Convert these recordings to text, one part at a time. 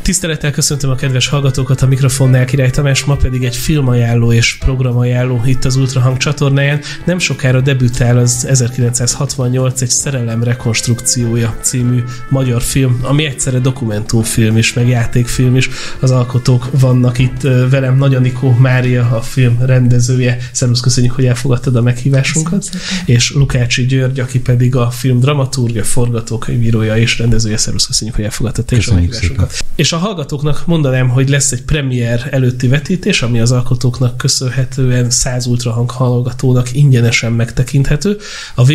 Tisztelettel köszöntöm a kedves hallgatókat, a mikrofonnál Király Tamás, ma pedig egy filmajánló és programajánló itt az Ultrahang csatornáján. Nem sokára debütál az 1968 egy szerelem rekonstrukciója című magyar film, ami egyszerre dokumentumfilm is, meg játékfilm is. Az alkotók vannak itt velem, Nagy Anikó Mária, a film rendezője. Szervusz, köszönjük, hogy elfogadtad a meghívásunkat. És Lukácsi György, aki pedig a film dramaturgja, forgatókönyvírója és rendezője. Szervusz, köszönjük, hogy elfogadtad a meghívásunkat. És a hallgatóknak mondanám, hogy lesz egy premier előtti vetítés, ami az alkotóknak köszönhetően 100 Ultrahang hallgatónak ingyenesen megtekinthető. A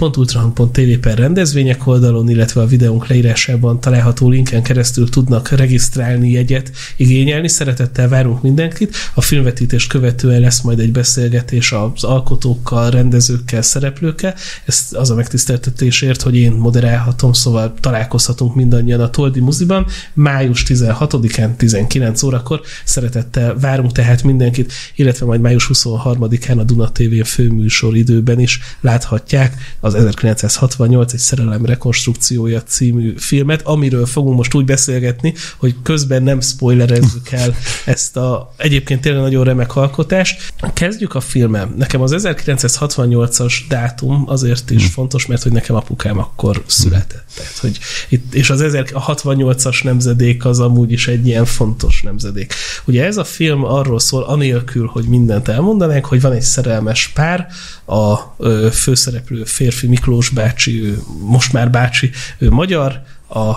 www.ultrahang.tv/rendezvények oldalon, illetve a videónk leírásában található linken keresztül tudnak regisztrálni, jegyet igényelni. Szeretettel várunk mindenkit. A filmvetítés követően lesz majd egy beszélgetés az alkotókkal, rendezőkkel, szereplőkkel. Ez az a megtiszteltetésért, hogy én moderálhatom, szóval találkozhatunk mindannyian a Toldi moziban. Május 16-án 19 órakor szeretettel várunk tehát mindenkit, illetve majd május 23-án a Duna TV főműsor időben is láthatják az 1968 egy szerelem rekonstrukciója című filmet, amiről fogunk most úgy beszélgetni, hogy közben nem spoilerezzük el ezt a egyébként tényleg nagyon remek alkotást. Kezdjük a filmmel. Nekem az 1968-as dátum azért is fontos, mert hogy nekem apukám akkor született. Tehát, hogy itt, és az 68-as nemzedék az amúgy is egy ilyen fontos nemzedék. Ugye ez a film arról szól, anélkül, hogy mindent elmondanánk, hogy van egy szerelmes pár, a főszereplő férfi Miklós bácsi, ő most már bácsi, ő magyar, a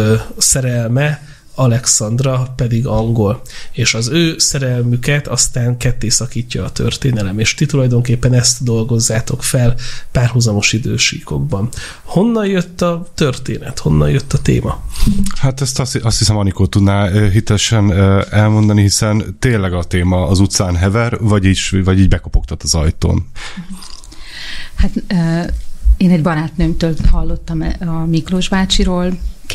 szerelme Alexandra pedig angol. És az ő szerelmüket aztán ketté szakítja a történelem, és ti tulajdonképpen ezt dolgozzátok fel párhuzamos idősíkokban. Honnan jött a történet? Honnan jött a téma? Hát ezt azt hiszem Anikó tudná hitesen elmondani, hiszen tényleg a téma az utcán hever, vagy így bekopogtat az ajtón. Hát én egy barátnőmtől hallottam a Miklós bácsiról.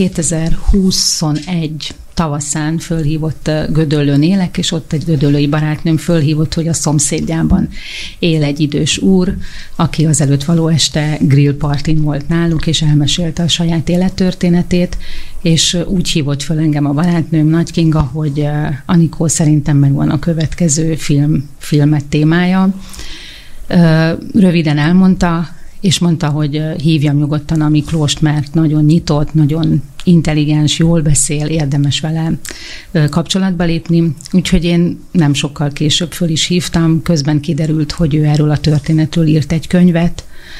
2021 tavaszán fölhívott, Gödöllőn élek, és ott egy gödöllői barátnőm fölhívott, hogy a szomszédjában él egy idős úr, aki az előtt való este grillpartin volt náluk, és elmesélte a saját élettörténetét, és úgy hívott föl engem a barátnőm, Nagy Kinga, hogy Anikó, szerintem megvan a következő filmet témája. Röviden elmondta, és mondta, hogy hívjam nyugodtan a Miklóst, mert nagyon nyitott, nagyon intelligens, jól beszél, érdemes vele kapcsolatba lépni. Úgyhogy én nem sokkal később föl is hívtam, közben kiderült, hogy ő erről a történetről írt egy könyvet,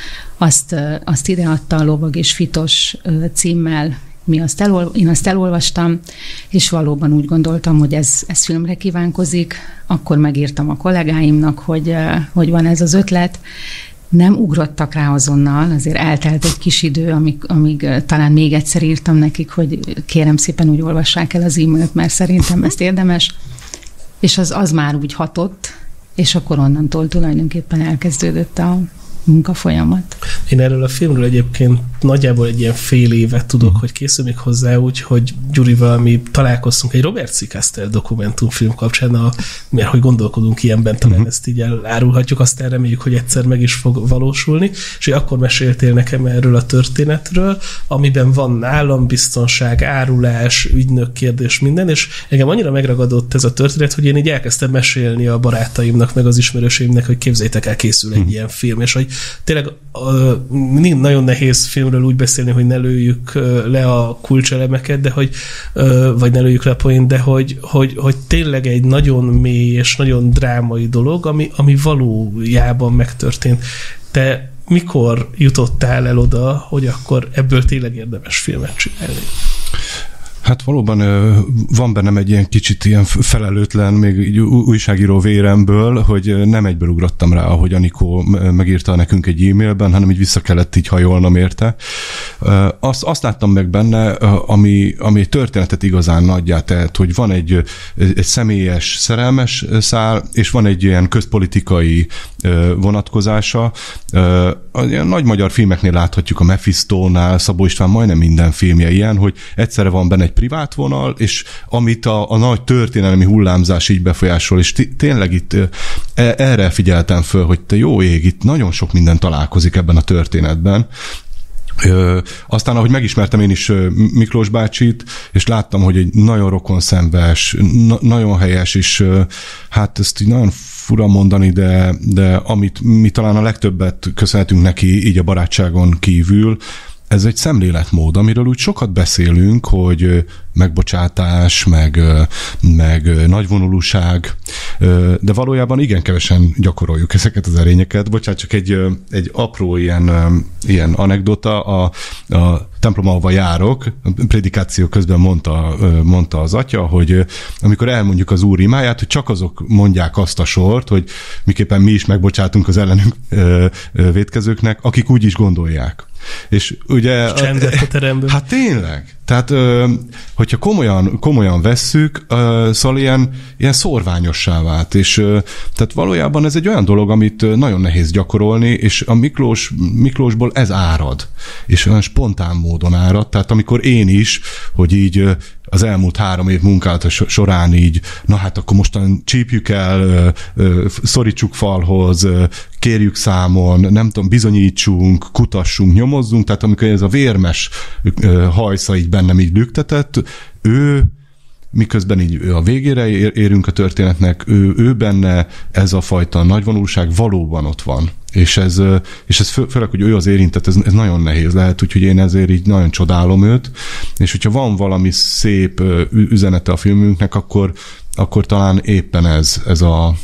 azt ideadta a Lovag és Fitos címmel, én azt elolvastam, és valóban úgy gondoltam, hogy ez filmre kívánkozik. Akkor megírtam a kollégáimnak, hogy van ez az ötlet. Nem ugrottak rá azonnal, azért eltelt egy kis idő, amíg talán még egyszer írtam nekik, hogy kérem szépen úgy olvassák el az e-mailt, mert szerintem ezt érdemes. És az már úgy hatott, és akkor onnantól tulajdonképpen elkezdődött a munkafolyamat. Én erről a filmről egyébként nagyjából egy ilyen fél évet tudok, hogy készül még hozzá úgy, hogy Gyurival mi találkoztunk egy Robert C. Castell dokumentumfilm kapcsán, mert hogy gondolkodunk ilyenben, talán ezt így elárulhatjuk, aztán reméljük, hogy egyszer meg is fog valósulni, és akkor meséltél nekem erről a történetről, amiben van állambiztonság, árulás, ügynök kérdés, minden, és engem annyira megragadott ez a történet, hogy én így elkezdtem mesélni a barátaimnak, meg az ismerőseimnek, hogy képzeljétek el, készül egy ilyen film, és hogy tényleg nagyon nehéz filmről úgy beszélni, hogy ne lőjük le a kulcselemeket, de vagy ne lőjük le a poént, de hogy tényleg egy nagyon mély és nagyon drámai dolog, ami valójában megtörtént. Te mikor jutottál el oda, hogy akkor ebből tényleg érdemes filmet csinálni? Hát valóban van bennem egy ilyen kicsit ilyen felelőtlen, még újságíró véremből, hogy nem egyből ugrottam rá, ahogy Anikó megírta nekünk egy e-mailben, hanem így vissza kellett így hajolnom érte. Azt láttam meg benne, ami történetet igazán nagyjá tehet, hogy van egy személyes, szerelmes szál, és van egy ilyen közpolitikai vonatkozása. A nagy magyar filmeknél láthatjuk, a Mephistónál, Szabó István majdnem minden filmje ilyen, hogy egyszerre van benne egy privát vonal, és amit a nagy történelmi hullámzás így befolyásol, és tényleg itt erre figyeltem föl, hogy te jó ég, itt nagyon sok minden találkozik ebben a történetben. Aztán, ahogy megismertem én is Miklós bácsit, és láttam, hogy egy nagyon rokonszenves, nagyon helyes, és hát ezt így nagyon fura mondani, de amit mi talán a legtöbbet köszönhetünk neki így a barátságon kívül, ez egy szemléletmód, amiről úgy sokat beszélünk, hogy megbocsátás, meg nagyvonulúság, de valójában igen kevesen gyakoroljuk ezeket az erényeket. Bocsánat, csak egy apró ilyen anekdota. A templom, ahova járok, a prédikáció közben mondta az atya, hogy amikor elmondjuk az Úr imáját, hogy csak azok mondják azt a sort, hogy miképpen mi is megbocsátunk az ellenünk vétkezőknek, akik úgy is gondolják. És ugye... Csendet a teremből. Hát tényleg. Tehát, hogyha komolyan vesszük, szóval ilyen szórványossá vált, és tehát valójában ez egy olyan dolog, amit nagyon nehéz gyakorolni, és a Miklósból ez árad, és olyan spontán módon árad, tehát amikor én is, hogy így az elmúlt 3 év munkálata során így, na hát akkor mostan csípjük el, szorítsuk falhoz, kérjük számon, nem tudom, bizonyítsunk, kutassunk, nyomozzunk, tehát amikor ez a vérmes hajsza így bennem így lüktetett, miközben így a végére érünk a történetnek, ő benne ez a fajta nagyvonulság valóban ott van. És ez főleg, hogy ő az érintett, ez nagyon nehéz lehet, úgyhogy én ezért így nagyon csodálom őt, és hogyha van valami szép üzenete a filmünknek, akkor talán éppen ez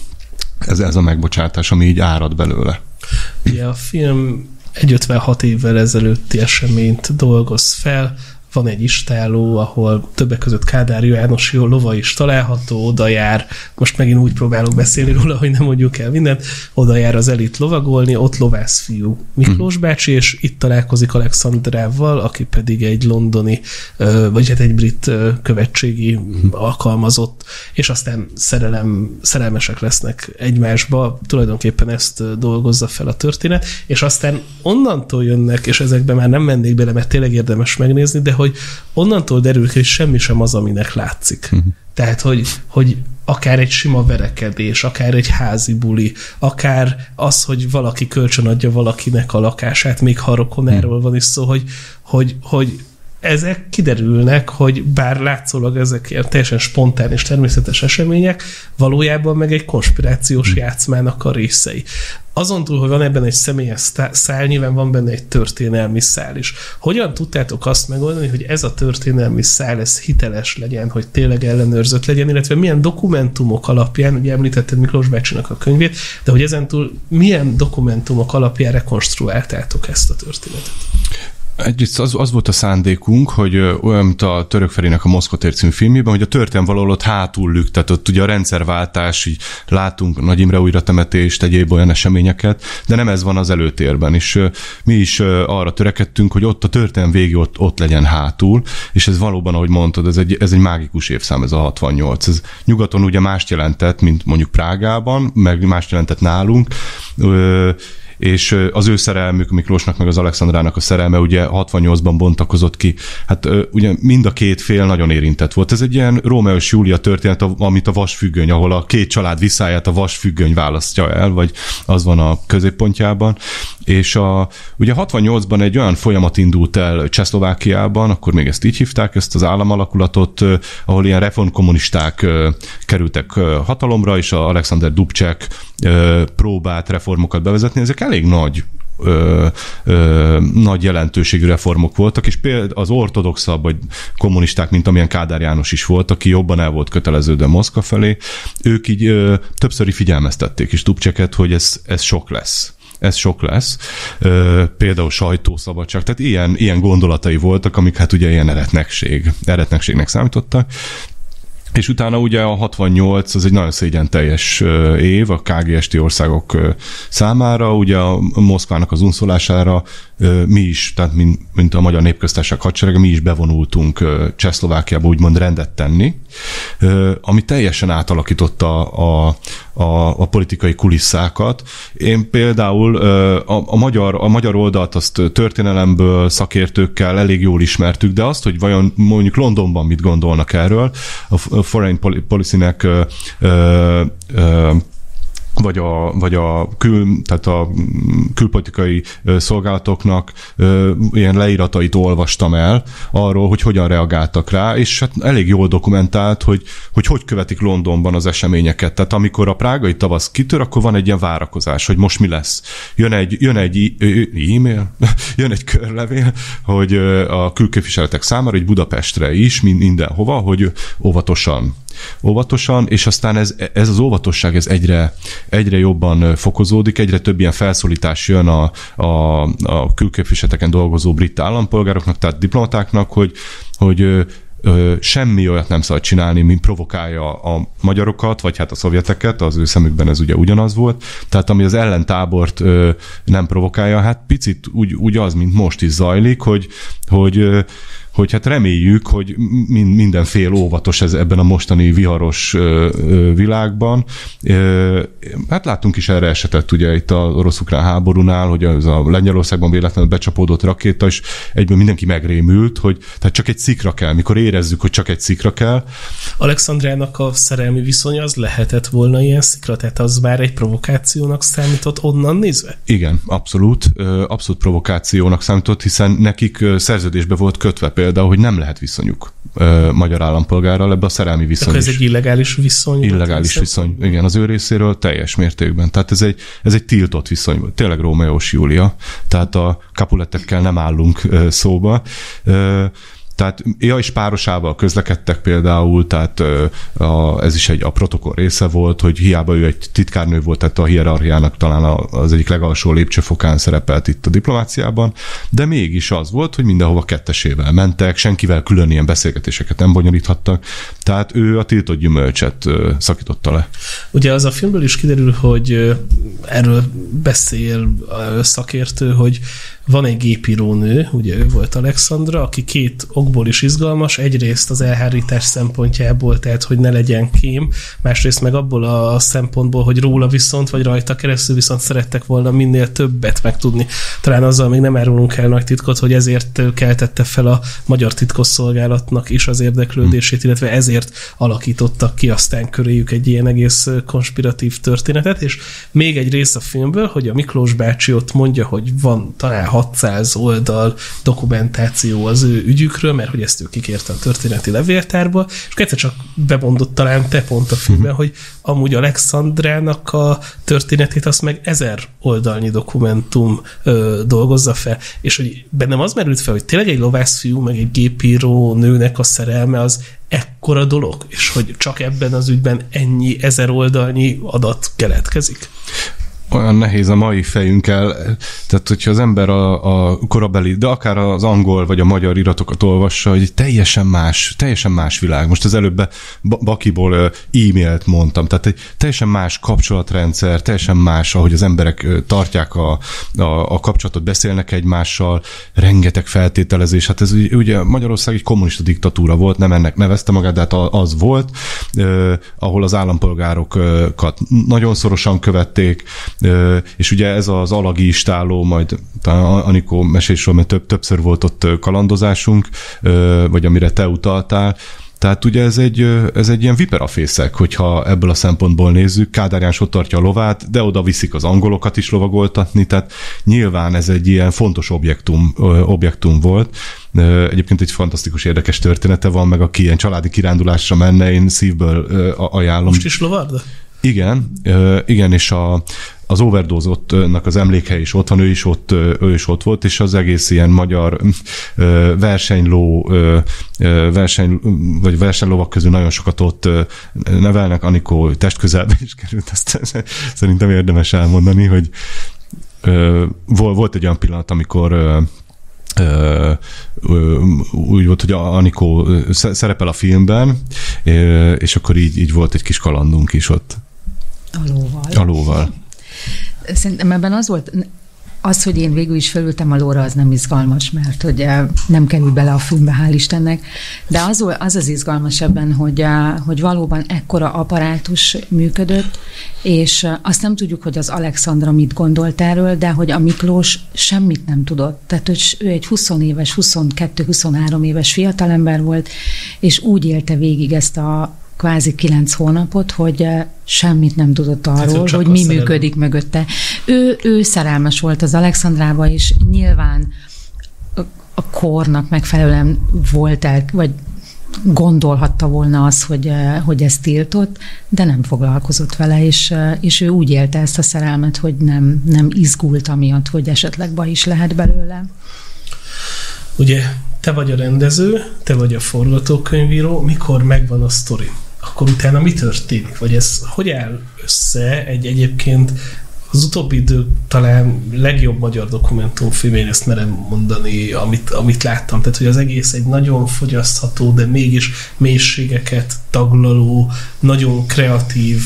a megbocsátás, ami így árad belőle. Ugye a film egy 56 évvel ezelőtti eseményt dolgoz fel, van egy istálló, ahol többek között Kádár János lova is található, oda jár, most megint úgy próbálok beszélni róla, hogy nem mondjuk el mindent, oda jár az elit lovagolni, ott lovászfiú Miklós bácsi, és itt találkozik Alexandrával, aki pedig egy londoni, vagy hát egy brit követségi alkalmazott, és aztán szerelmesek lesznek egymásba, tulajdonképpen ezt dolgozza fel a történet, és aztán onnantól jönnek, és ezekben már nem mennék bele, mert tényleg érdemes megnézni, de hogy onnantól derül ki, hogy semmi sem az, aminek látszik. Tehát, hogy akár egy sima verekedés, akár egy házi buli, akár az, hogy valaki kölcsönadja valakinek a lakását, még ha rokonáról van is szó, hogy ezek kiderülnek, hogy bár látszólag ezek ilyen teljesen spontán és természetes események, valójában meg egy konspirációs játszmának a részei. Azon túl, hogy van ebben egy személyes szál, nyilván van benne egy történelmi szál is. Hogyan tudtátok azt megoldani, hogy ez a történelmi szál, ez hiteles legyen, hogy tényleg ellenőrzött legyen, illetve milyen dokumentumok alapján, ugye említetted Miklós bácsinak a könyvét, de hogy ezentúl milyen dokumentumok alapján rekonstruáltátok ezt a történetet? Egyrészt az volt a szándékunk, hogy olyan, mint a Török Ferének a Moszkva-tér című filmjében, hogy a történet valahol ott hátul lüktet, ott ugye a rendszerváltás, így látunk Nagy Imre újratemetést, egyéb olyan eseményeket, de nem ez van az előtérben, és mi is arra törekedtünk, hogy ott a történet végig ott legyen hátul, és ez valóban, ahogy mondtad, ez egy mágikus évszám, ez a 68. Ez nyugaton ugye mást jelentett, mint mondjuk Prágában, meg mást jelentett nálunk, és az ő szerelmük, Miklósnak meg az Alexandrának a szerelme ugye 68-ban bontakozott ki. Hát ugye mind a két fél nagyon érintett volt. Ez egy ilyen Rómeó és Júlia történet, amit a vasfüggöny, ahol a két család visszáját a vasfüggöny választja el, vagy az van a középpontjában. És ugye 68-ban egy olyan folyamat indult el Csehszlovákiában, akkor még ezt így hívták, ezt az államalakulatot, ahol ilyen reformkommunisták kerültek hatalomra, és a Alexander Dubček próbált reformokat bevezetni. Ezek elég nagy jelentőségű reformok voltak, és például az ortodoxabb vagy kommunisták, mint amilyen Kádár János is volt, aki jobban el volt köteleződve Moszkva felé, ők így többször figyelmeztették is Dubčeket, hogy ez sok lesz. Ez sok lesz. Például sajtószabadság. Tehát ilyen gondolatai voltak, amik hát ugye ilyen eretnekségnek számítottak. És utána ugye a 68 az egy nagyon szégyenteljes év a KGST országok számára, ugye a Moszkvának az unszolására mi is, tehát mint a Magyar Népköztársaság hadserege, mi is bevonultunk Csehszlovákiába úgymond rendet tenni, ami teljesen átalakította a politikai kulisszákat. Én például a magyar oldalt azt történelemből, szakértőkkel elég jól ismertük, de azt, hogy vajon mondjuk Londonban mit gondolnak erről, a Foreign Policy-nek vagy a külpolitikai szolgálatoknak ilyen leíratait olvastam el arról, hogy hogyan reagáltak rá, és hát elég jól dokumentált, hogy követik Londonban az eseményeket. Tehát amikor a prágai tavasz kitör, akkor van egy ilyen várakozás, hogy most mi lesz. Jön egy e-mail, jön egy körlevél, hogy a külképviseletek számára, hogy Budapestre is, mindenhova, hogy óvatosan, és aztán ez az óvatosság ez egyre jobban fokozódik, egyre több ilyen felszólítás jön a külképviseleteken dolgozó brit állampolgároknak, tehát diplomatáknak, hogy semmi olyat nem szabad csinálni, mint provokálja a magyarokat, vagy hát a szovjeteket, az ő szemükben ez ugye ugyanaz volt. Tehát ami az ellentábort nem provokálja, hát picit úgy az, mint most is zajlik, hogy hát reméljük, hogy minden fél óvatos ebben a mostani viharos világban. Hát láttunk is erre esetet ugye itt az orosz-ukrán háborúnál, hogy az a Lengyelországban véletlenül becsapódott rakéta, és egyből mindenki megrémült, hogy tehát csak egy szikra kell, mikor érezzük, hogy csak egy szikra kell. Alexandrának a szerelmi viszonya az lehetett volna ilyen szikra, tehát az már egy provokációnak számított onnan nézve? Igen, abszolút provokációnak számított, hiszen nekik szerződésbe volt kötve például, hogy nem lehet viszonyuk magyar állampolgárral ebbe a szerelmi viszony. Ez egy illegális viszony? Illegális viszony, igen, az ő részéről teljes mértékben. Tehát ez egy tiltott viszony volt. Tényleg Rómeó és Júlia. Tehát a Capuletekkel nem állunk szóba. Tehát és párosával közlekedtek például, tehát ez is a protokoll része volt, hogy hiába ő egy titkárnő volt, tehát a hierarchiának talán az egyik legalsó lépcsőfokán szerepelt itt a diplomáciában, de mégis az volt, hogy mindenhova kettesével mentek, senkivel külön ilyen beszélgetéseket nem bonyolíthattak, tehát ő a tiltott gyümölcset szakította le. Ugye az a filmből is kiderül, hogy erről beszél szakértő, hogy van egy gépírónő, ugye ő volt Alexandra, aki két okból is izgalmas, egyrészt az elhárítás szempontjából, tehát hogy ne legyen kém, másrészt meg abból a szempontból, hogy róla viszont, vagy rajta keresztül viszont szerettek volna minél többet megtudni. Talán azzal még nem árulunk el nagy titkot, hogy ezért keltette fel a magyar titkosszolgálatnak is az érdeklődését, illetve ezért alakítottak ki aztán köréjük egy ilyen egész konspiratív történetet, és még egy rész a filmből, hogy a Miklós bácsi ott mondja, hogy van talán 600 oldal dokumentáció az ő ügyükről, mert hogy ezt ő kikérte a történeti levéltárba, és egyszer csak bemondott talán te pont a filmben, hogy amúgy Alexandrának a történetét azt meg 1000 oldalnyi dokumentum dolgozza fel, és hogy bennem az merült fel, hogy tényleg egy lovászfiú, meg egy gépíró nőnek a szerelme az ekkora dolog, és hogy csak ebben az ügyben ennyi 1000 oldalnyi adat keletkezik. Olyan nehéz a mai fejünkkel, tehát hogyha az ember a korabeli, de akár az angol vagy a magyar iratokat olvassa, hogy teljesen más világ. Most az előbb Bakiból e-mailt mondtam, tehát egy teljesen más kapcsolatrendszer, teljesen más, ahogy az emberek tartják a kapcsolatot, beszélnek egymással, rengeteg feltételezés. Hát ez ugye Magyarország egy kommunista diktatúra volt, nem ennek nevezte magát, de hát az volt, ahol az állampolgárokat nagyon szorosan követték, és ugye ez az alagi istálló, majd Anikó mesélésről, mert többször volt ott kalandozásunk, vagy amire te utaltál, tehát ugye ez egy ilyen viperafészek, hogyha ebből a szempontból nézzük. Kádár János ott tartja a lovát, de oda viszik az angolokat is lovagoltatni, tehát nyilván ez egy ilyen fontos objektum volt. Egyébként egy fantasztikus, érdekes története van, meg aki ilyen családi kirándulásra menne, én szívből ajánlom. Most is lovarda? Igen, és az Overdose-nak az emlékhely is ott van, ő is ott volt, és az egész ilyen magyar versenylovak közül nagyon sokat ott nevelnek. Anikó testközelbe is került, ezt szerintem érdemes elmondani, hogy volt egy olyan pillanat, amikor úgy volt, hogy Anikó szerepel a filmben, és akkor így volt egy kis kalandunk is ott. A lóval. Szerintem ebben az volt, hogy én végül is felültem a lóra, az nem izgalmas, mert hogy nem került bele a filmbe, hál' Istennek, de az izgalmas ebben, hogy valóban ekkora apparátus működött, és azt nem tudjuk, hogy az Alexandra mit gondolt erről, de hogy a Miklós semmit nem tudott. Tehát, hogy ő egy 20 éves, 22-23 éves fiatalember volt, és úgy élte végig ezt a kvázi 9 hónapot, hogy semmit nem tudott arról, hogy mi működik mögötte. Ő szerelmes volt az Alexandrába, és nyilván a kornak megfelelően volt vagy gondolhatta volna az, hogy ez tiltott, de nem foglalkozott vele, és ő úgy élte ezt a szerelmet, hogy nem izgult amiatt, hogy esetleg baj is lehet belőle. Ugye te vagy a rendező, te vagy a forgatókönyvíró, mikor megvan a sztori? Akkor utána mi történik? Vagy ez hogy áll össze egyébként az utóbbi idő talán legjobb magyar dokumentumfilm, én ezt merem mondani, amit láttam. Tehát, hogy az egész egy nagyon fogyasztható, de mégis mélységeket taglaló, nagyon kreatív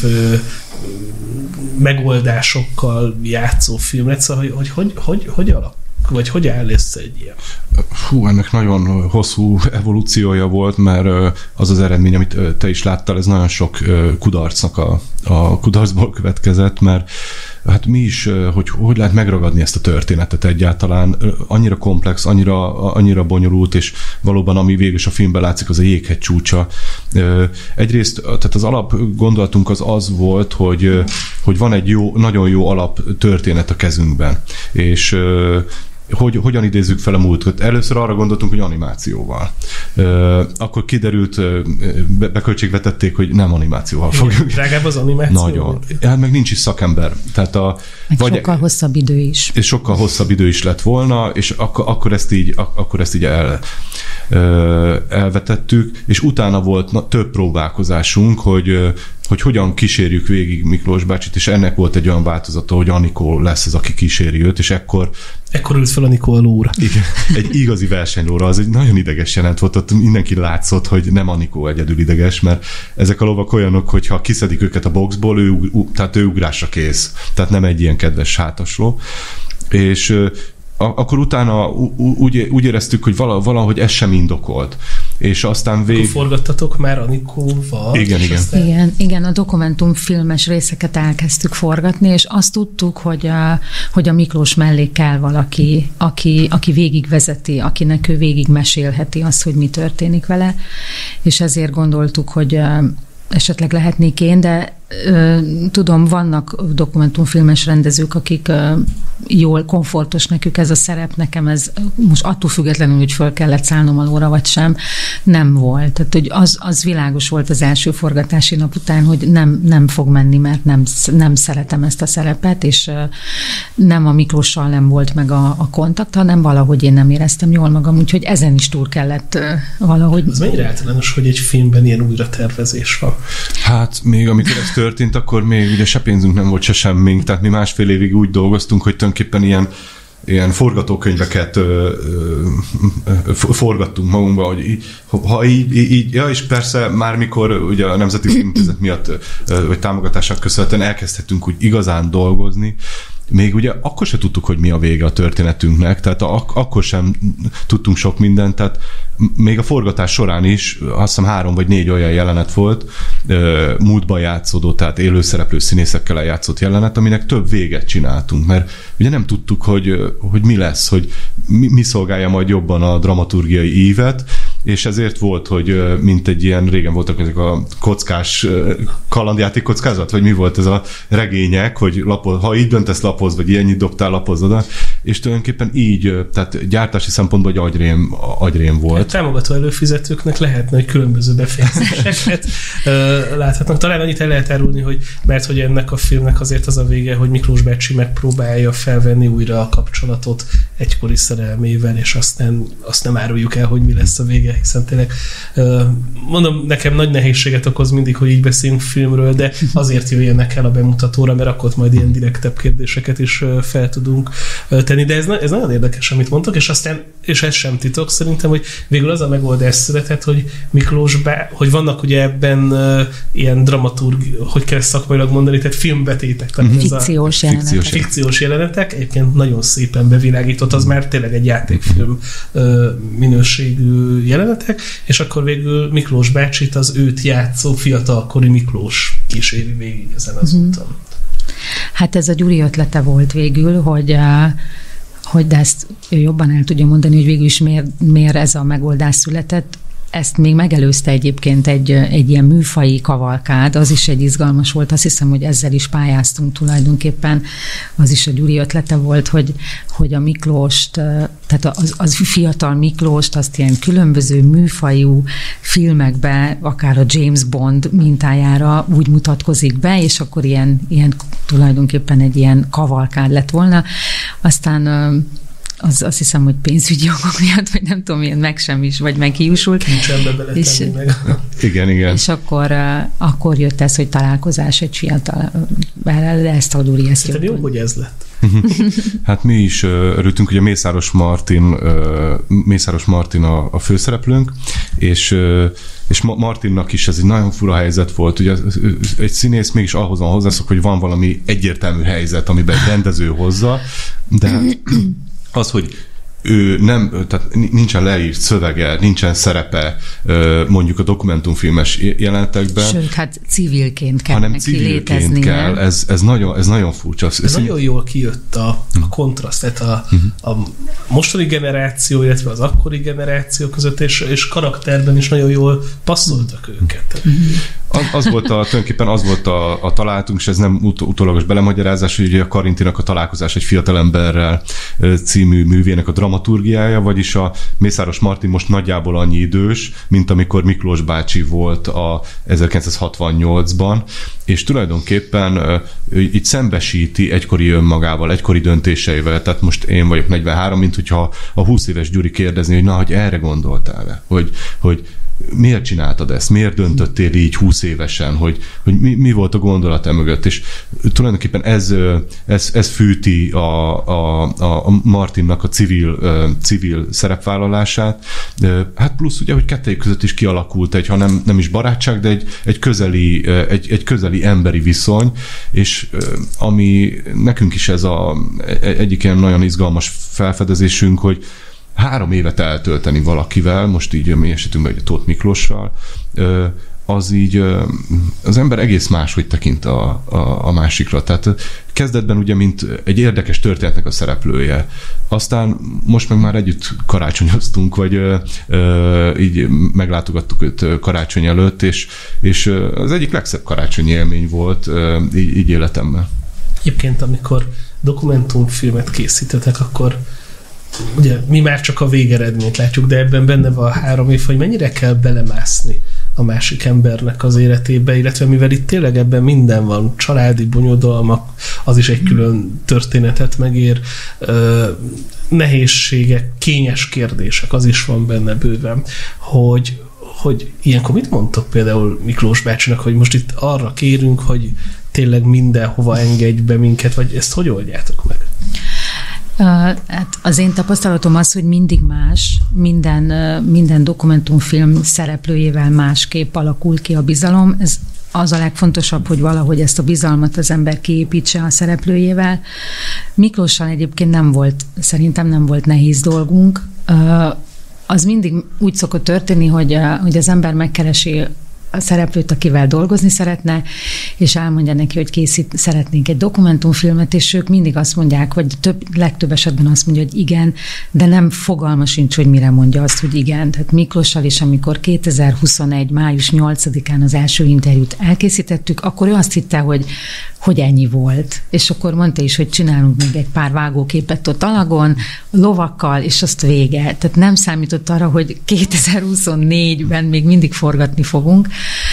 megoldásokkal játszó film lett. Szóval, hogy alak? Vagy hogy áll össze egy ilyen? Ennek nagyon hosszú evolúciója volt, mert az az eredmény, amit te is láttál, ez nagyon sok kudarcnak a kudarcból következett, mert hát mi is, hogy lehet megragadni ezt a történetet egyáltalán, annyira komplex, annyira bonyolult, és valóban ami végül is a filmben látszik, az a jéghegy csúcsa. Egyrészt, tehát az alap gondolatunk az volt, hogy van egy nagyon jó alap történet a kezünkben, és hogyan idézzük fel a múltkot. Először arra gondoltunk, hogy animációval. Akkor kiderült, beköltségvetették, hogy nem animációval fogjuk. Drágább az animáció? Nagyon. Hát meg nincs is szakember. Tehát sokkal hosszabb idő is. És sokkal hosszabb idő is lett volna, és akkor ezt így elvetettük, és utána volt több próbálkozásunk, hogy hogyan kísérjük végig Miklós bácsit, és ennek volt egy olyan változata, hogy Anikó lesz az, aki kíséri őt, és ekkor ült fel Anikó a lóra. Igen, egy igazi versenylóra, az egy nagyon ideges jelent volt, ott mindenki látszott, hogy nem Anikó egyedül ideges, mert ezek a lovak olyanok, hogyha kiszedik őket a boxból, tehát ő ugrásra kész. Tehát nem egy ilyen kedves hátasló. És akkor utána úgy éreztük, hogy valahogy ez sem indokolt. És aztán Akkor forgattatok már Anikóval? Igen, a dokumentumfilmes részeket elkezdtük forgatni, és azt tudtuk, hogy a Miklós mellé kell valaki, aki végigvezeti, akinek ő végig mesélheti azt, hogy mi történik vele, és ezért gondoltuk, hogy esetleg lehetnék én, de tudom, vannak dokumentumfilmes rendezők, akik jól, komfortos nekük ez a szerep, nekem ez most attól függetlenül, hogy föl kellett szállnom a lóra, vagy sem, nem volt. Tehát, hogy az világos volt az első forgatási nap után, hogy nem fog menni, mert nem szeretem ezt a szerepet, és nem a Miklóssal nem volt meg a kontakt, hanem valahogy én nem éreztem jól magam, úgyhogy ezen is túl kellett valahogy. Az mennyire általános, hogy egy filmben ilyen újratervezés van? Hát még amikor ez történt, akkor még ugye se pénzünk nem volt, se semmink, tehát mi másfél évig úgy dolgoztunk, hogy tulajdonképpen ilyen forgatókönyveket forgattunk magunkba, hogy ha így, ja, és persze már mikor ugye a Nemzeti Filmintézet miatt, vagy támogatásnak köszönhetően elkezdhetünk úgy igazán dolgozni, még ugye akkor sem tudtuk, hogy mi a vége a történetünknek, tehát akkor sem tudtunk sok mindent, tehát még a forgatás során is azt hiszem 3 vagy 4 olyan jelenet volt, múltban játszódó, tehát élőszereplő színészekkel eljátszott jelenet, aminek több véget csináltunk, mert ugye nem tudtuk, hogy mi lesz, hogy mi szolgálja majd jobban a dramaturgiai ívet, és ezért volt, hogy mint egy ilyen, régen voltak ezek a kockás kalandjáték kockázat, vagy mi volt ez a regények, hogy ha így döntesz lapoz, vagy ilyennyit dobtál lapoz oda, és tulajdonképpen így, tehát gyártási szempontból egy agyrém volt. A támogató előfizetőknek lehetne, hogy különböző befejezéseket láthatnak. Talán annyit el lehet árulni, hogy mert hogy ennek a filmnek azért az a vége, hogy Miklós bácsi megpróbálja felvenni újra a kapcsolatot egykori szerelmével, és azt nem áruljuk el, hogy mi lesz a vége, hiszen tényleg mondom, nekem nagy nehézséget okoz mindig, hogy így beszélünk filmről, de azért jöjjenek el a bemutatóra, mert akkor majd ilyen direktebb kérdéseket is fel tudunk tenni, de ez nagyon érdekes, amit mondtok, és aztán, és ez sem titok szerintem, hogy végül az a megoldás született, hogy Miklós hogy vannak ugye ebben ilyen dramaturg, hogy kell szakmailag mondani, tehát filmbetétek. Fikciós jelenetek, egyébként nagyon szépen bevilágított, az már tényleg egy játékfilm minőségű jelenetek, és akkor végül Miklós bácsit, az őt játszó fiatalkori Miklós kíséri végig ezen az úton. Hát ez a Gyuri ötlete volt végül, hogy de ezt ő jobban el tudja mondani, hogy végül is miért ez a megoldás született. ezt még megelőzte egyébként egy ilyen műfaji kavalkád, az is egy izgalmas volt, azt hiszem, hogy ezzel is pályáztunk tulajdonképpen, az is a Gyuri ötlete volt, hogy a Miklóst, tehát az fiatal Miklóst, azt ilyen különböző műfajú filmekbe, akár a James Bond mintájára úgy mutatkozik be, és akkor ilyen tulajdonképpen egy ilyen kavalkád lett volna. Aztán azt hiszem, hogy pénzügyi okok miatt, vagy nem tudom, ilyen meg sem is, vagy meghiúsult. Kincsembe beletenni meg. Igen. És akkor jött ez, hogy találkozás egy fiatal, de ezt a Gyuri ezt jó, hogy ez lett. Hát mi is örültünk, hogy a Mészáros Martin a főszereplőnk, és Martinnak is ez egy nagyon fura helyzet volt. Ugye egy színész mégis ahhoz van hozzászok, hogy van valami egyértelmű helyzet, amiben egy rendező hozza, de az, hogy ő nem, tehát nincsen leírt szövege, nincsen szerepe mondjuk a dokumentumfilmes jelenetekben. Sőt, hát civilként kell hanem civilként kell. Ez nagyon furcsa. Ez nagyon jól kijött a kontraszt, tehát a mostani generáció, illetve az akkori generáció között, és karakterben is nagyon jól passzoltak őket. Tulajdonképpen az volt a találatunk, és ez nem utólagos belemagyarázás, hogy a Karintinak a találkozás egy fiatalemberrel című művének a dramaturgiája, vagyis a Mészáros Martin most nagyjából annyi idős, mint amikor Miklós bácsi volt a 1968-ban, és tulajdonképpen így szembesíti egykori önmagával, egykori döntéseivel, tehát most én vagyok 43, mint hogyha a 20 éves Gyuri kérdezni, hogy hogy erre gondoltál-e, hogy miért csináltad ezt? Miért döntöttél így 20 évesen? Hogy mi volt a gondolat emögött? És tulajdonképpen ez fűti a Martinnak a civil szerepvállalását. Hát plusz ugye, hogy kettejük között is kialakult ha nem is barátság, de egy közeli emberi viszony, és ami nekünk is ez egyik ilyen nagyon izgalmas felfedezésünk, hogy 3 évet eltölteni valakivel, most így a mi esetünkben a Tóth Miklóssal, az így az ember egész máshogy tekint a másikra. Tehát kezdetben ugye, mint egy érdekes történetnek a szereplője. Aztán most meg már együtt karácsonyoztunk, vagy így meglátogattuk őt karácsony előtt, és az egyik legszebb karácsonyi élmény volt így életemben. Egyébként, amikor dokumentumfilmet készítetek, akkor ugye mi már csak a végeredményt látjuk, de ebben benne van 3 év, hogy mennyire kell belemászni a másik embernek az életébe, illetve mivel itt tényleg ebben minden van, családi bonyodalmak, az is egy külön történetet megér, nehézségek, kényes kérdések, az is van benne bőven, hogy ilyenkor mit mondtok például Miklós bácsinak, hogy most itt arra kérünk, hogy tényleg mindenhova engedj be minket, vagy ezt hogy oldjátok meg? Hát az én tapasztalatom az, hogy mindig más, minden dokumentumfilm szereplőjével másképp alakul ki a bizalom. Ez az a legfontosabb, hogy valahogy ezt a bizalmat az ember kiépítse a szereplőjével. Miklóssal egyébként szerintem nem volt nehéz dolgunk. Az mindig úgy szokott történni, hogy az ember megkeresi a szereplőt, akivel dolgozni szeretne, és elmondja neki, hogy szeretnénk egy dokumentumfilmet, és ők mindig azt mondják, vagy legtöbb esetben azt mondja, hogy igen, de nem fogalma sincs, hogy mire mondja azt, hogy igen. Tehát Miklóssal is, amikor 2021. május 8-án az első interjút elkészítettük, akkor ő azt hitte, hogy ennyi volt. És akkor mondta is, hogy csinálunk még egy pár vágóképet ott alagon, lovakkal, és azt vége. Tehát nem számított arra, hogy 2024-ben még mindig forgatni fogunk.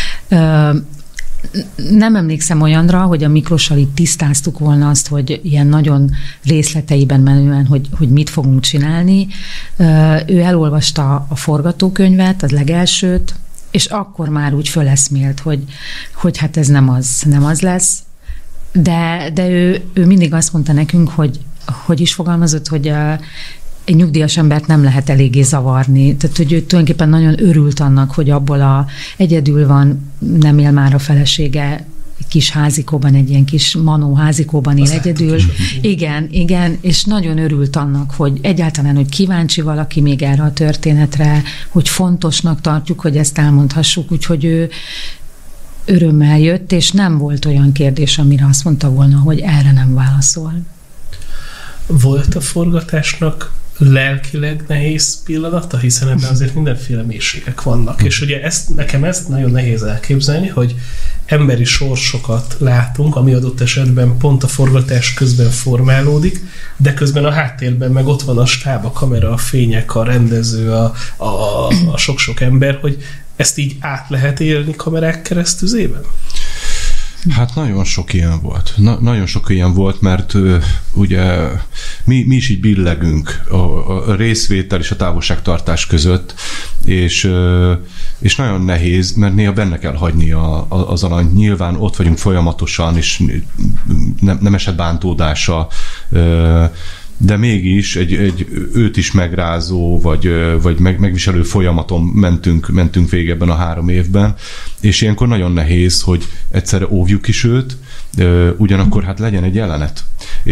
Nem emlékszem olyanra, hogy a Miklóssal itt tisztáztuk volna azt, hogy ilyen nagyon részleteiben menően, hogy mit fogunk csinálni. Ő elolvasta a forgatókönyvet, az legelsőt, és akkor már úgy föleszmélt, hogy hát ez nem az lesz. De ő mindig azt mondta nekünk, hogy is fogalmazott, hogy egy nyugdíjas embert nem lehet eléggé zavarni. Tehát, hogy ő tulajdonképpen nagyon örült annak, hogy abból egyedül van, nem él már a felesége, egy kis házikóban, egy ilyen kis manó házikóban él egyedül. Igen, és nagyon örült annak, hogy egyáltalán, hogy kíváncsi valaki még erre a történetre, hogy fontosnak tartjuk, hogy ezt elmondhassuk, úgyhogy ő örömmel jött, és nem volt olyan kérdés, amire azt mondta volna, hogy erre nem válaszol. Volt a forgatásnak lelkileg nehéz pillanata, hiszen ebben azért mindenféle mélységek vannak. És ugye nekem ezt nagyon nehéz elképzelni, hogy emberi sorsokat látunk, ami adott esetben pont a forgatás közben formálódik, de közben a háttérben meg ott van a stáb, a kamera, a fények, a rendező, a sok-sok ember, hogy ezt így át lehet élni kamerák keresztüzében? Hát nagyon sok ilyen volt. Nagyon sok ilyen volt, mert ugye mi is így billegünk a részvétel és a távolságtartás között, és nagyon nehéz, mert néha benne kell hagyni az alanyt. Nyilván ott vagyunk folyamatosan, és nem esett bántódása, de mégis egy őt is megrázó, vagy megviselő folyamaton mentünk végig ebben a 3 évben, és ilyenkor nagyon nehéz, hogy egyszerre óvjuk is őt, ugyanakkor hát legyen egy jelenet.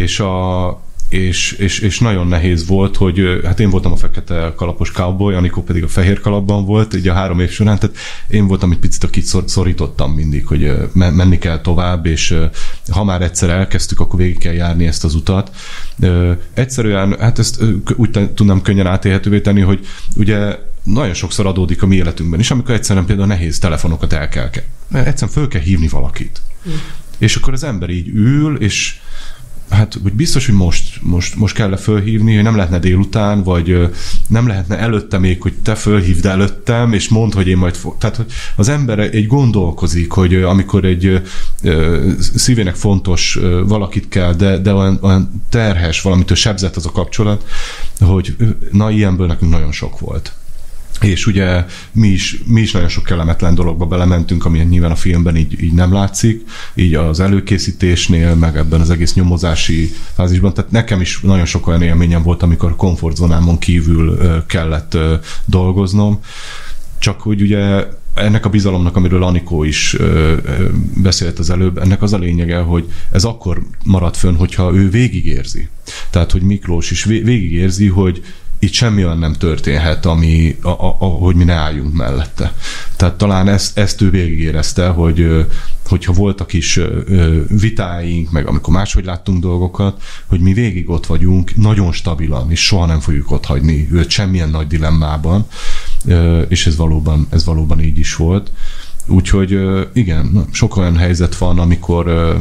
És nagyon nehéz volt, hogy hát én voltam a fekete kalapos cowboy, Anikó pedig a fehér kalapban volt, így a 3 év során, tehát én voltam egy picit, akit szorítottam mindig, hogy menni kell tovább, és ha már egyszer elkezdtük, akkor végig kell járni ezt az utat. Egyszerűen, hát ezt úgy tudnám könnyen átélhetővé tenni, hogy ugye nagyon sokszor adódik a mi életünkben is, amikor egyszerűen például nehéz telefonokat egyszerűen föl kell hívni valakit. És akkor az ember így ül, és hát hogy biztos, hogy most kell fölhívni, hogy nem lehetne délután, vagy nem lehetne előtte még, hogy te fölhívd előttem, és mondd, hogy én majd Tehát, hogy az ember egy gondolkozik, hogy amikor egy szívének fontos valakit kell, de olyan terhes, valamitől sebzett az a kapcsolat, hogy na, ilyenből nekünk nagyon sok volt. És ugye mi is nagyon sok kellemetlen dologba belementünk, amilyen nyilván a filmben így nem látszik, így az előkészítésnél, meg ebben az egész nyomozási fázisban. Tehát nekem is nagyon sok olyan élményem volt, amikor komfortzónámon kívül kellett dolgoznom. Csak hogy ugye ennek a bizalomnak, amiről Anikó is beszélt az előbb, ennek az a lényege, hogy ez akkor marad fönn, hogyha ő végigérzi. Tehát, hogy Miklós is végigérzi, hogy itt semmi olyan nem történhet, hogy mi ne álljunk mellette. Tehát talán ezt ő végigérezte, hogyha voltak is vitáink, meg amikor máshogy láttunk dolgokat, hogy mi végig ott vagyunk, nagyon stabilan, és soha nem fogjuk ott hagyni őt semmilyen nagy dilemmában, és ez valóban így is volt. Úgyhogy igen, sok olyan helyzet van, amikor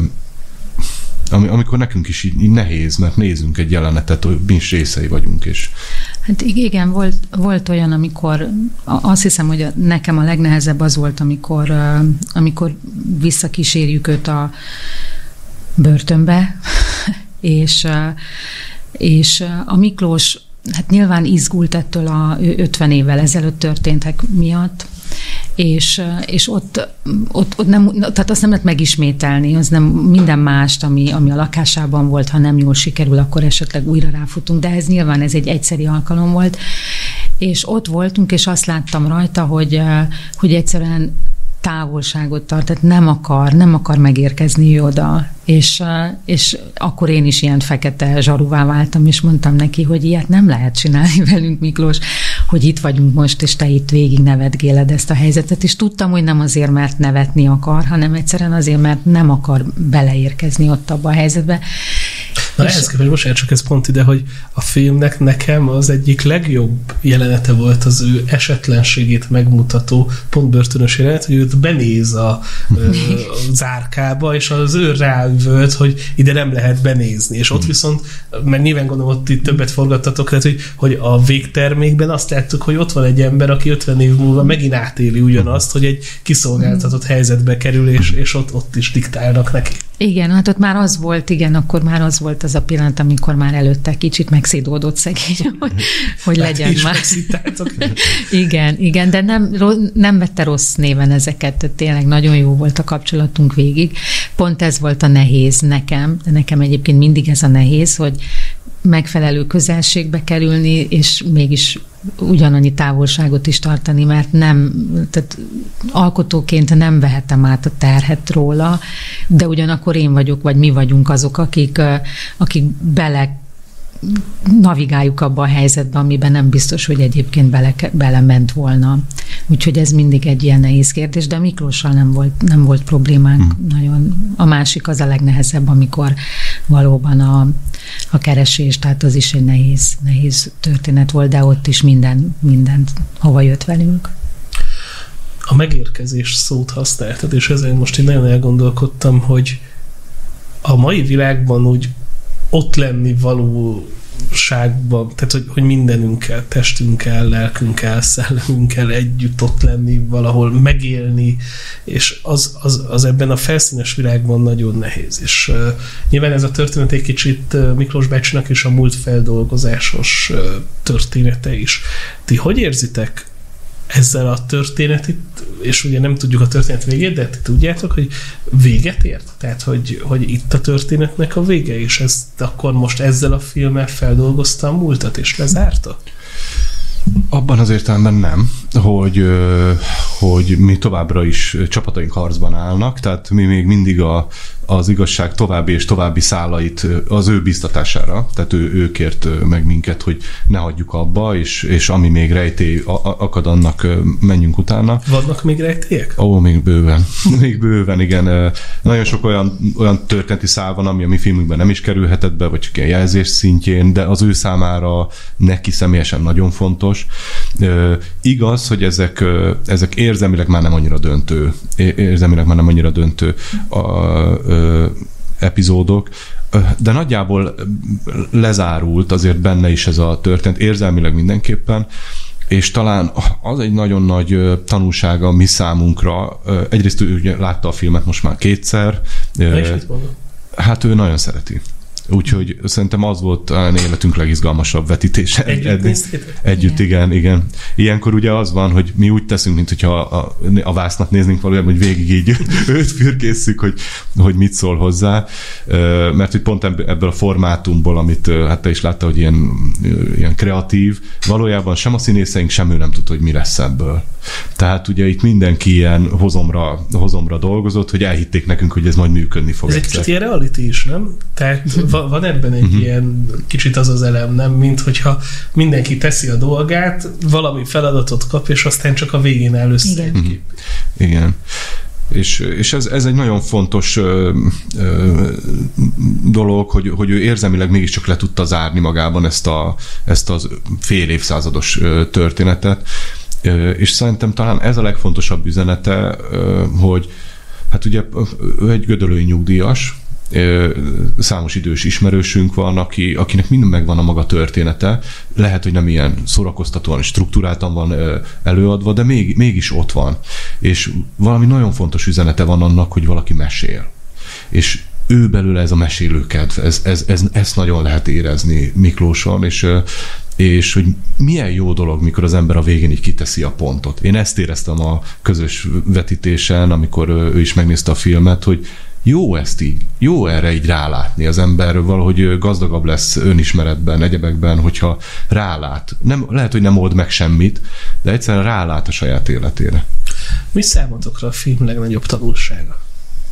nekünk is így nehéz, mert nézünk egy jelenetet, hogy mi is részei vagyunk. Hát igen, volt olyan, amikor azt hiszem, hogy nekem a legnehezebb az volt, amikor visszakísérjük őt a börtönbe, és a Miklós hát nyilván izgult ettől a 50 évvel ezelőtt történtek miatt, és ott nem, tehát azt nem lehet megismételni, az nem minden mást, ami a lakásában volt, ha nem jól sikerül, akkor esetleg újra ráfutunk, de ez nyilván ez egy egyszeri alkalom volt, és ott voltunk, és azt láttam rajta, hogy egyszerűen távolságot tart, tehát nem akar megérkezni ő oda, és akkor én is ilyen fekete zsaruvá váltam, és mondtam neki, hogy ilyet nem lehet csinálni velünk, Miklós, hogy itt vagyunk most, és te itt végig nevetgéled ezt a helyzetet, és tudtam, hogy nem azért, mert nevetni akar, hanem egyszerűen azért, mert nem akar beleérkezni ott abba a helyzetbe. Na ehhez képest, bocsánat, csak ez pont ide, hogy a filmnek nekem az egyik legjobb jelenete volt az ő esetlenségét megmutató pont börtönös jelenet, hogy őt benéz a zárkába, és az ő ráüvölt, hogy ide nem lehet benézni. És ott viszont, mert nyilván gondolom, ott itt többet forgattatok, tehát, hogy a végtermékben azt láttuk, hogy ott van egy ember, aki 50 év múlva megint átéli ugyanazt, hogy egy kiszolgáltatott helyzetbe kerül, és ott is diktálnak neki. Igen, hát ott már az volt, akkor már az volt az a pillanat, amikor már előtte kicsit megszédódott szegény, hogy legyen már. Igen, de nem vette rossz néven ezeket, tehát tényleg nagyon jó volt a kapcsolatunk végig. Pont ez volt a nehéz nekem, de nekem egyébként mindig ez a nehéz, hogy megfelelő közelségbe kerülni, és mégis ugyanannyi távolságot is tartani, mert tehát alkotóként nem vehetem át a terhet róla, de ugyanakkor én vagyok, vagy mi vagyunk azok, akik bele navigáljuk abba a helyzetbe, amiben nem biztos, hogy egyébként belement volna. Úgyhogy ez mindig egy ilyen nehéz kérdés, de Miklóssal nem volt problémánk nagyon. A másik az a legnehezebb, amikor valóban a keresés, tehát az is egy nehéz történet volt, de ott is minden hova jött velünk. A megérkezés szót használtad, és ezen most én nagyon elgondolkodtam, hogy a mai világban úgy ott lenni valóságban, tehát hogy mindenünkkel, testünkkel, lelkünkkel, szellemünkkel együtt ott lenni, valahol megélni, és az ebben a felszínes világban nagyon nehéz. És nyilván ez a történet egy kicsit Miklós bácsinak is a múlt feldolgozásos története is. Ti hogy érzitek ezzel a történetet, és ugye nem tudjuk a történet végét, de ti tudjátok, hogy véget ért? Tehát, hogy itt a történetnek a vége, és ezt akkor most ezzel a filmmel feldolgozta a múltat, és lezárta? Abban az értelemben nem, hogy mi továbbra is csapataink harcban állnak, tehát mi még mindig az igazság további és további szálait az ő biztatására, tehát ő kért meg minket, hogy ne hagyjuk abba, és ami még rejtély akad, annak menjünk utána. Vannak még rejtélyek? Még bőven. Még bőven, igen. Nagyon sok olyan történeti szál van, ami a mi filmünkben nem is kerülhetett be, vagy csak ilyen jelzés szintjén, de az ő számára neki személyesen nagyon fontos. Igaz, hogy ezek érzelmileg már nem annyira döntő epizódok, de nagyjából lezárult azért benne is ez a történet, érzelmileg mindenképpen, és talán az egy nagyon nagy tanulsága mi számunkra. Egyrészt ő ugye látta a filmet most már 2-szer. Hát ő nagyon szereti. Úgyhogy szerintem az volt életünk legizgalmasabb vetítése. Együtt, igen. Ilyenkor ugye az van, hogy mi úgy teszünk, mint hogyha a vásznak néznénk valójában, hogy végig így őt fürkészszük, hogy mit szól hozzá. Mert hogy pont ebből a formátumból, amit hát te is látta, hogy ilyen kreatív, valójában sem a színészeink, sem ő nem tudta, hogy mi lesz ebből. Tehát ugye itt mindenki ilyen hozomra dolgozott, hogy elhitték nekünk, hogy ez majd működni fog. Ez egy kicsit ilyen reality is, nem? Tehát van ebben egy ilyen kicsit az elem, nem? Mint hogyha mindenki teszi a dolgát, valami feladatot kap, és aztán csak a végén áll össze. Igen. És ez egy nagyon fontos dolog, hogy ő érzelmileg mégiscsak le tudta zárni magában ezt az fél évszázados történetet, és szerintem talán ez a legfontosabb üzenete, hogy hát ugye ő egy gödöllői nyugdíjas, számos idős ismerősünk van, akinek minden megvan a maga története, lehet, hogy nem ilyen szórakoztatóan és struktúráltan van előadva, de mégis ott van. És valami nagyon fontos üzenete van annak, hogy valaki mesél. És ő belőle ez a mesélőkedv, ezt nagyon lehet érezni Miklóson, és hogy milyen jó dolog, mikor az ember a végén így kiteszi a pontot. Én ezt éreztem a közös vetítésen, amikor ő is megnézte a filmet, hogy jó erre így rálátni az ember, valahogy gazdagabb lesz önismeretben, egyebekben, hogyha rálát. Lehet, hogy nem old meg semmit, de egyszerűen rálát a saját életére. Mi számotokra a film legnagyobb tanulsága?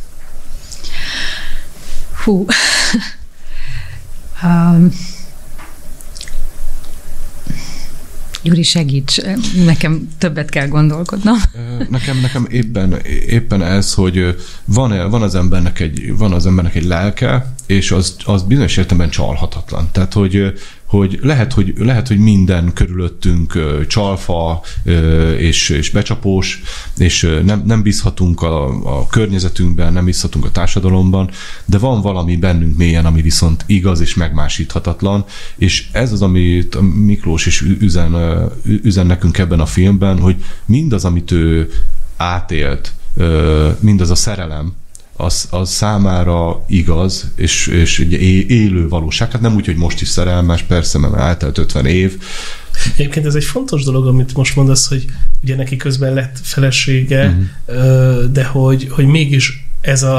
Gyuri, segíts, nekem többet kell gondolkodnom. Nekem éppen ez, hogy van az embernek egy lelke, és az bizonyos értelemben csalhatatlan. Tehát, hogy lehet, hogy minden körülöttünk csalfa és becsapós, és nem bízhatunk a környezetünkben, nem bízhatunk a társadalomban, de van valami bennünk mélyen, ami viszont igaz és megmásíthatatlan, és ez az, amit Miklós is üzen nekünk ebben a filmben, hogy mindaz, amit ő átélt, mindaz a szerelem, az számára igaz, és élő valóság. Hát nem úgy, hogy most is szerelmes, persze, mert eltelt 50 év. Egyébként ez egy fontos dolog, amit most mondasz, hogy ugye neki közben lett felesége, de hogy mégis ez a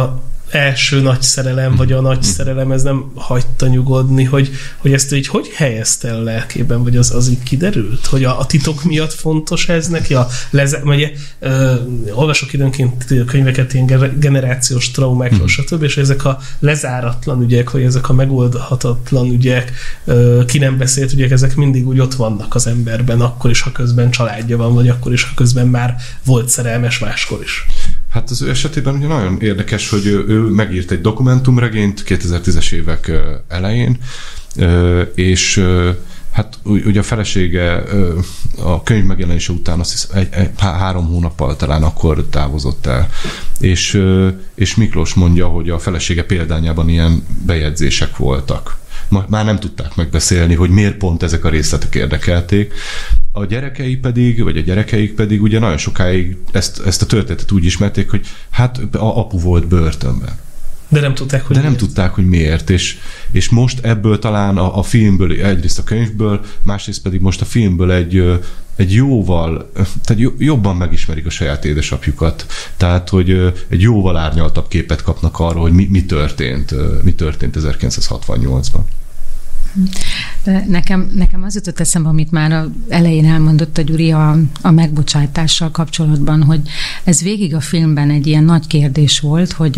első nagy szerelem, vagy a nagy szerelem, ez nem hagyta nyugodni, hogy ezt így hogy helyezte el a lelkében, vagy az így kiderült? Hogy a titok miatt fontos ez neki? Ugye, olvasok időnként könyveket ilyen generációs traumákról, stb., és ezek a lezáratlan ügyek, vagy ezek a megoldhatatlan ügyek, ki nem beszélt ügyek, ezek mindig úgy ott vannak az emberben, akkor is, ha közben családja van, vagy akkor is, ha közben már volt szerelmes máskor is. Hát az ő esetében ugye nagyon érdekes, hogy ő megírt egy dokumentumregényt 2010-es évek elején, és hát ugye a felesége a könyv megjelenése után azt hiszem 3 hónappal talán akkor távozott el. És Miklós mondja, hogy a felesége példányában ilyen bejegyzések voltak. Már nem tudták megbeszélni, hogy miért pont ezek a részletek érdekelték. A gyerekeik pedig ugye nagyon sokáig ezt a történetet úgy ismerték, hogy hát apu volt bőrtönben. De nem tudták, hogy miért. És most ebből talán a filmből, egyrészt a könyvből, másrészt pedig most a filmből egy jóval, tehát jobban megismerik a saját édesapjukat. Tehát, hogy egy jóval árnyaltabb képet kapnak arról, hogy mi történt 1968-ban. Nekem az jutott eszembe, amit már az elején elmondott a Gyuri a megbocsátással kapcsolatban, hogy ez végig a filmben egy ilyen nagy kérdés volt, hogy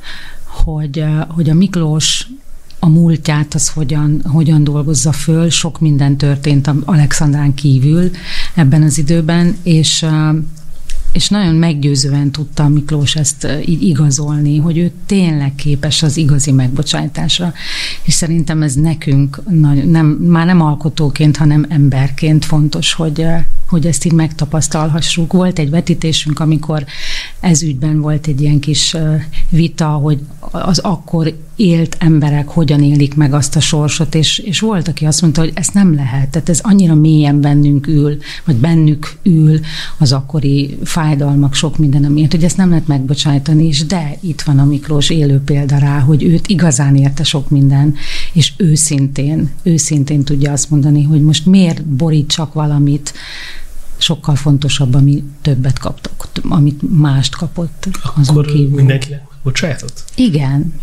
a Miklós a múltját az hogyan dolgozza föl, sok minden történt Alexandrán kívül ebben az időben, és nagyon meggyőzően tudta Miklós ezt így igazolni, hogy ő tényleg képes az igazi megbocsátásra. És szerintem ez nekünk már nem alkotóként, hanem emberként fontos, hogy ezt így megtapasztalhassuk. Volt egy vetítésünk, amikor ez ügyben volt egy ilyen kis vita, hogy az akkor élt emberek hogyan élik meg azt a sorsot, és volt, aki azt mondta, hogy ezt nem lehet, tehát ez annyira mélyen bennünk ül az akkori fájdalmak, sok minden, amiért, hogy ezt nem lehet megbocsájtani, és de itt van a Miklós élő példa rá, hogy őt igazán érte sok minden, és őszintén tudja azt mondani, hogy most miért borítsak valamit, sokkal fontosabb, ami többet kaptok, amit mást kapott. Akkor mindenkinek bocsájtott? Igen.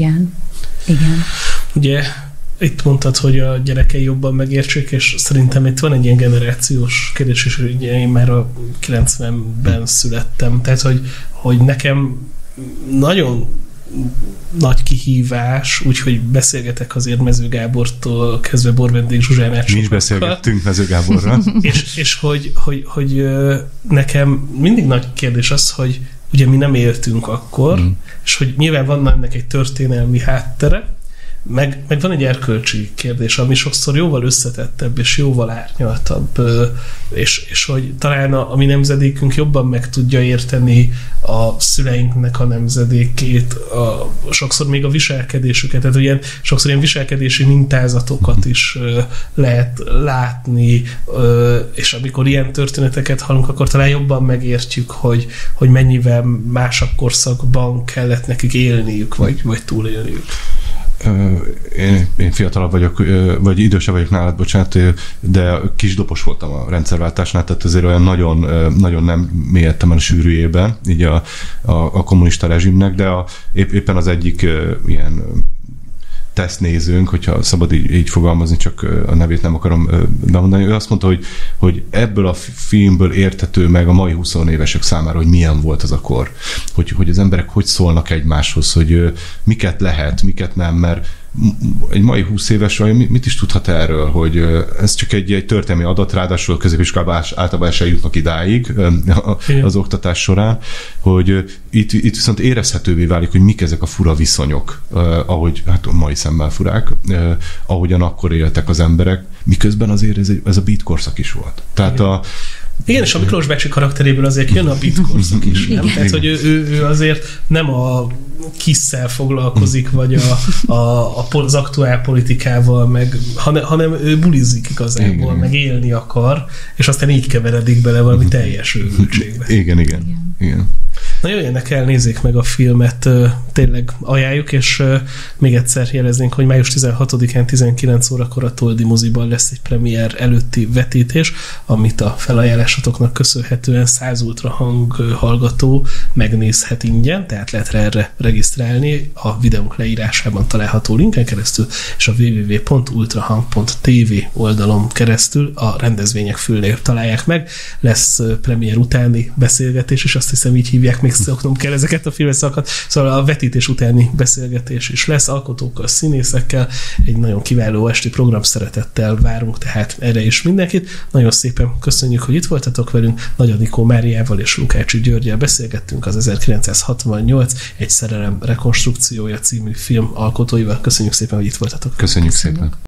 Ugye itt mondtad, hogy a gyerekei jobban megértsék, és szerintem itt van egy ilyen generációs kérdés, és ugye én már a 90-ben születtem, tehát hogy nekem nagyon nagy kihívás, úgyhogy beszélgetek azért Mező Gábortól kezdve Borvendék Zsuzsán át. Mi is beszélgettünk Mező Gáborral. és hogy nekem mindig nagy kérdés az, hogy ugye mi nem éltünk akkor, és hogy nyilván van ennek egy történelmi háttere, meg van egy erkölcsi kérdés, ami sokszor jóval összetettebb és jóval árnyaltabb, és hogy talán a mi nemzedékünk jobban meg tudja érteni a szüleinknek a nemzedékét, sokszor még a viselkedésüket, tehát ugye sokszor ilyen viselkedési mintázatokat is lehet látni, és amikor ilyen történeteket hallunk, akkor talán jobban megértjük, hogy mennyivel másabb korszakban kellett nekik élniük, vagy túlélniük. Én fiatalabb vagyok, vagy idősebb vagyok nálad, bocsánat, de kisdobos voltam a rendszerváltásnál, tehát azért olyan nagyon nem mélyedtem el a sűrűjében, így a kommunista rezsimnek, de éppen az egyik ilyen tesztnézőnk, hogyha szabad így fogalmazni, csak a nevét nem akarom bemondani, ő azt mondta, hogy ebből a filmből érthető meg a mai 20 évesek számára, hogy milyen volt az a kor, hogy az emberek hogy szólnak egymáshoz, hogy miket lehet, miket nem, mert egy mai 20 éves vagy mit is tudhat erről, hogy ez csak egy történelmi adat, ráadásul a középiskolában általában se jutnak idáig az oktatás során, hogy itt viszont érezhetővé válik, hogy mik ezek a fura viszonyok, ahogy, hát mai szemmel furák, ahogyan akkor éltek az emberek, miközben azért ez a beat korszak is volt. Tehát igen, és a Miklós bácsi karakteréből azért jön a beat korszak is, nem? Tehát, hogy ő azért nem a kisszel foglalkozik, vagy az aktuál politikával, hanem ő bulizik igazából, meg élni akar, és aztán így keveredik bele valami teljes őrültségbe. Igen. Igen. Na jöjjenek el, nézzék meg a filmet, tényleg ajánljuk, és még egyszer jeleznénk, hogy május 16-án 19 órakor a Toldi moziban lesz egy premier előtti vetítés, amit a felajánlásotoknak köszönhetően 100 ultrahang hallgató megnézhet ingyen, tehát lehet erre regisztrálni a videónk leírásában található linken keresztül, és a www.ultrahang.tv oldalon keresztül a rendezvények fülnél találják meg. Lesz premier utáni beszélgetés, és azt hiszem így hívják, még szoknom kell ezeket a filmeszakat, szóval a vetítés utáni beszélgetés is lesz, alkotókkal, színészekkel, egy nagyon kiváló esti program, szeretettel várunk, tehát erre is mindenkit. Nagyon szépen köszönjük, hogy itt voltatok velünk, Nagy Anikó Máriával és Lukácsi Györggyel beszélgettünk az 1968 Egy szerelem rekonstrukciója című film alkotóival. Köszönjük szépen, hogy itt voltatok. Köszönjük szépen.